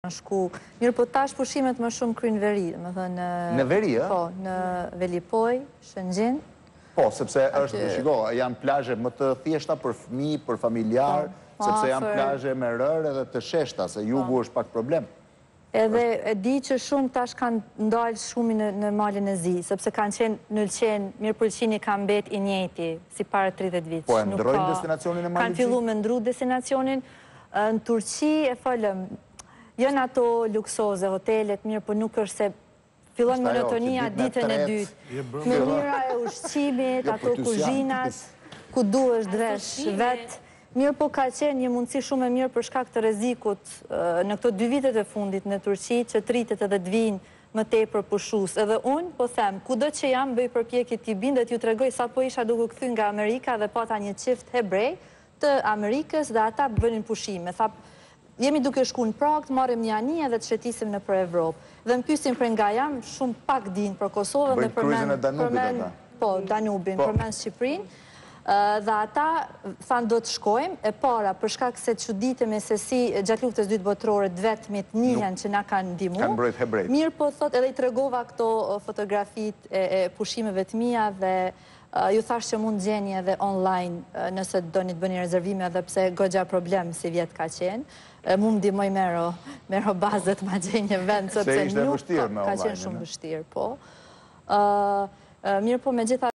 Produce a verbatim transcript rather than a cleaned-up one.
shku. Mirë po tash pushimet më shumë kryen veri, më thënë... Në veri, e? Po, në Velipoj, Shëngjin. Po, sepse është, shiko, janë plazhe më të thjeshta për fëmijë, për familjar, sepse janë plazhe me rërë edhe të sheshta, se jugu është pak problem. Edhe e di që shumë tash kanë ndalë shumë në malin e zi, sepse kanë qenë në lëqenë, mirë pëlqini kanë bet i njeti, si para tridhjetë vitesh. Po, e ndrojnë destinacionin e malin e zi? Kanë fillu me ndru destinacionin. Në Turqi, e falem, jënë ato luksoze, hotelet, mirë, po nuk është se fillon monotonia ditën e dytë. Me mira e ushqimit, ato kuzhinat, ku du është dresh vetë. Mirë po ka qenë një mundësi shumë e mirë për shkak të rrezikut në këto dy vitet e fundit në Turqi, që tritet edhe të vinë më tepër pushus. Edhe unë, po them, kudo që jam bëj përpjekje t'i binë dhe t'ju tregoj sa po isha duke kthy nga Amerika dhe pata një qift hebrej të Amerikës dhe ata bënin pushime. Tha, jemi duke shku në Prag, të marrim një ani edhe të shetisim në për Evropë. Dhe më pyesin për nga jam, shumë pak din për Kosovën dhe përmen... Po, Danubin, përmen Shqipërinë. Dhe ata thanë do të shkojmë, e para për shkak se çuditemi se si gjatë luftës dytë botërore të vetmit njihen që na kanë ndihmu. Kanë mbrojt hebrejt. Mirë po thot, edhe i tregova këto fotografit e pushimeve të mia dhe ju thash që mund gjeni edhe online nëse doni të bëni rezervime edhe pse goxha problem si vjet ka qenë. Mu më ndihmoj mero, mero bazët ma gjenj një vend, sepse nuk ka qenë shumë vështirë, po. Mirë po me gjitha